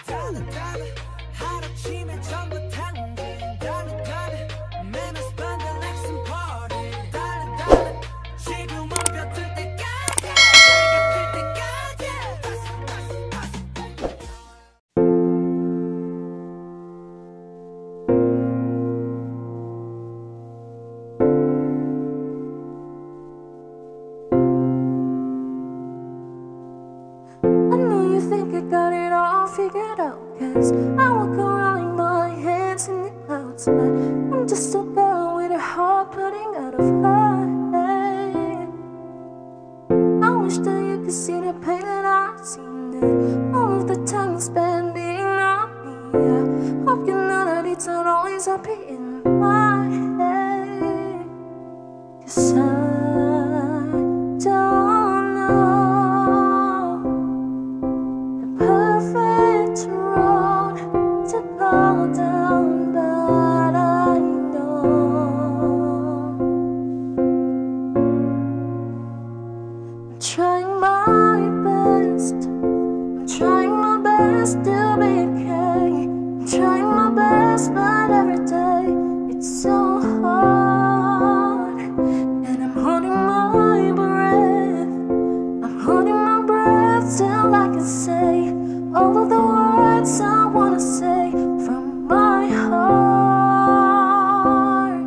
하루침에 전부 당긴 매너 spend the next party 지금은 벼들 때까지 해가 뜰 때까지 I know you think I got it all figured out, 'cause I walk around with my hands in the clouds, but I'm just a girl with her heart putting out of her head. I wish that you could see the pain that I've seen, and all of the time you spend beating on me. I hope you know that it's not always happy in my head, 'cause I don't know the perfect road to go down, but I know I'm trying my best. I'm trying my best to be okay. I'm trying my best, but every day it's so hard, and I'm holding my breath. I'm holding my breath till I can say all of the words I wanna say from my heart.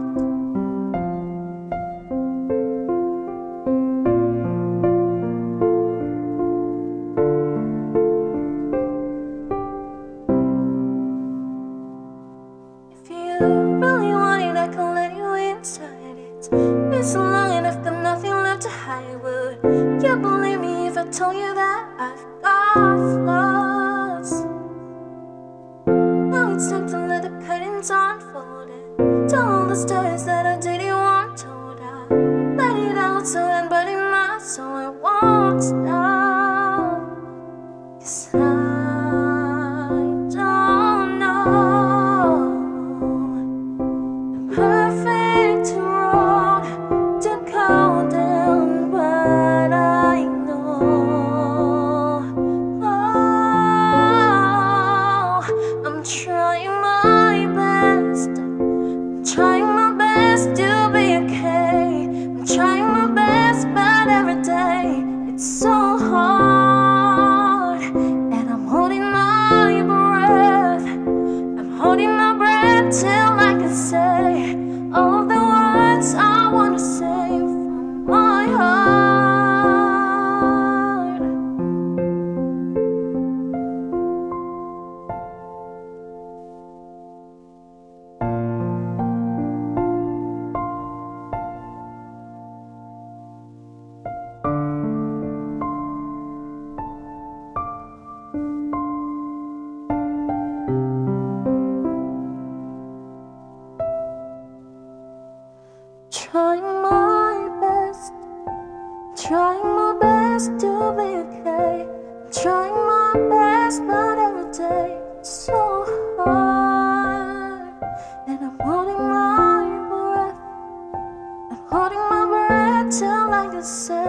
If you really want it, I can let you inside it. It's so long and I've got nothing left to hide. Would you believe me if I told you that I've got flaws? Now it's time to let the curtains unfold and tell all the stories that I didn't want told. I let it out so I'm burning my soul. I won't stop, 'cause I don't know the perfect road to go down, but I know, oh, I'm trying my best. I'm trying my best to be okay. I'm trying my best, but every day it's so hard, and I'm holding my breath. I'm holding my breath till I can say all of the words I wanna say from my heart. Trying my best, trying my best to be okay. Trying my best, but every day it's so hard, and I'm holding my breath. I'm holding my breath till I can say